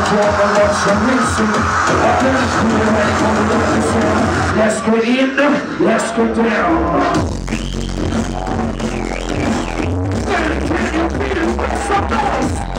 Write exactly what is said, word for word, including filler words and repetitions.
Let's go in, let's go down. Can you feel it? Some noise.